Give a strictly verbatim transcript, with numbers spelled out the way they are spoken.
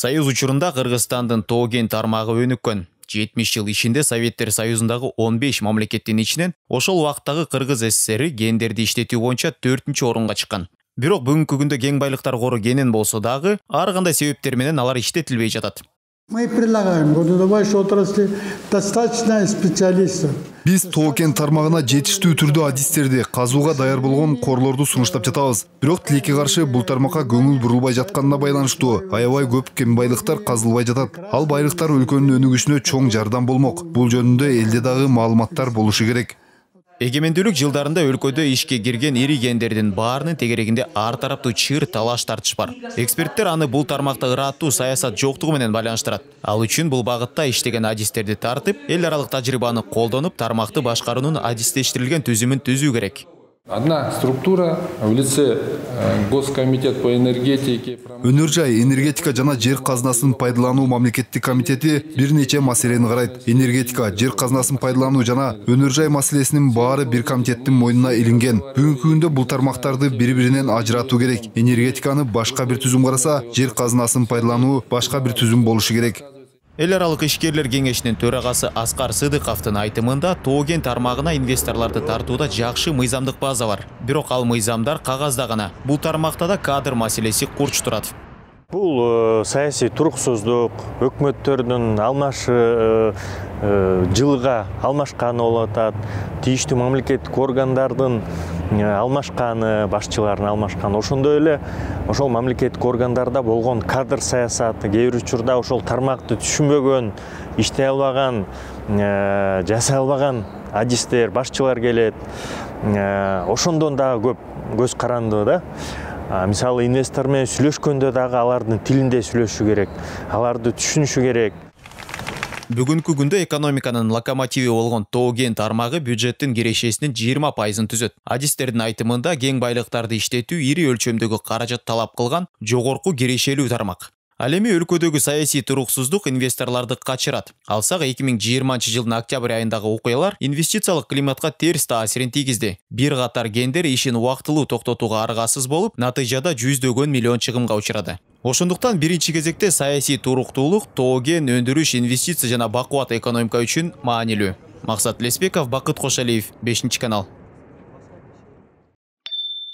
Союз учурунда Кыргызстандын тоо кен тармагы өнүккөн. жетимиш жыл ичинде Советтер Союзундагы он беш мамлекеттин ичинен ошол убактагы Кыргыз СССР гендерди иштетүү боюнча төртүнчү орунга чыккан. Бирок бүгүнкү күндө кен байлыктар кору кенен болсо дагы ар кандай себептер менен алар иштетилбей жатат. Мы предлагаем горнодобывающей отрасли достаточно специалистов. Биз тоо кен тармагына жетиштүү түрдө адистерди, казууга даяр болгон корлорду сунуштап жатабыз. Бирок тилекке каршы бул тармакка көңүл бурулбай жатканына байланыштуу аябай көп кен байлыктар казылбай жатат. Ал байлыктар өлкөнүн өнүгүшүнө чоң жардам болмок. Бул жөнүндө элде дагы маалыматтар болушу керек. Эгемендүүлүк жылдарында өлкөдө ишке кирген ири кендердин баарынын тегерегинде ар тараптуу чыр талаш тартыш бар. Эксперттер аны бул тармакта ыраттуу саясат жоктугу менен байланыштырат. Ал үчүн бул багытта иштеген адистерди тартып, эл аралык тажрыйбаны колдонуп, тармакты башкаруунун адистештирилген түзүмүн түзүү керек. Одна структура в лице Госкомитет по энергетике. Өнөр жай, энергетика жана жер казынасын пайдалануу мамлекеттик комитети бир нече маселени карайт. Энергетика, жер казынасын пайдалануу жана өнөр жай маселесинин баары бир комитеттин мойнуна илинген. Бүгүнкү күндө бул тармактарды бири-биринен ажыратуу керек. Энергетиканы башка бир түзүм караса, жер казынасын пайдалануу башка бир түзүм болушу керек. Эл аралык ишкерлер кеңешинин төрагасы Аскар Сыдыковдун айтымында тоо кен тармагына инвесторлорду тартууда жакшы мыйзамдык база бар. Бирок ал мыйзамдар кагазда гана. Бул тармакта да кадр маселеси курч турат. Бул саясий туруксуздук, өкмөттөрдүн алмашы жылга алмашканы болуп атат. Тийиштүү мамлекеттик органдардын алмашканы, башчыларын алмашканы. Ошондой эле ошол мамлекеттик органдарда болгон кадр саясаты, кээ бир учурда ошол тармакты түшүнбөгөн, иштей албаган, жасай албаган адистер, башчылар келет. Ошондон дагы көп көз каранды да. Мисалы инвестор менен сүйлөшкөндө дагы алардын тилинде сүйлөшүшү керек, аларды түшүнүшү керек. Бүгүнкү күндө экономиканын локомотиви болгон тоо кен тармагы бюджеттин кирешесинин жыйырма пайызын түзөт. Адистердин айтымында кен байлыктарды иштетүү ири өлчөмдөгү каражат талап кылган жогорку кирешелүү тармак. Ал эми өлкөдөгү саясий туруксуздук инвесторлорду качырат. Алсак эки миң жыйырманчы жылдын октябрь айындагы окуялар инвестициялык климатка терс таасирин тийгизди. Бир катар кендер ишин убактылуу токтотууга аргасыз болуп, натыйжада жүздөгөн миллион чыгымга учурады. Ошондуктан биринчи кезекте саясий туруктуулук, тоо кен өндүрүш, инвестиция жана бакубат экономика үчүн маанилүү. Максат Леспеков, Бакыт Кошалиев, бешинчи канал.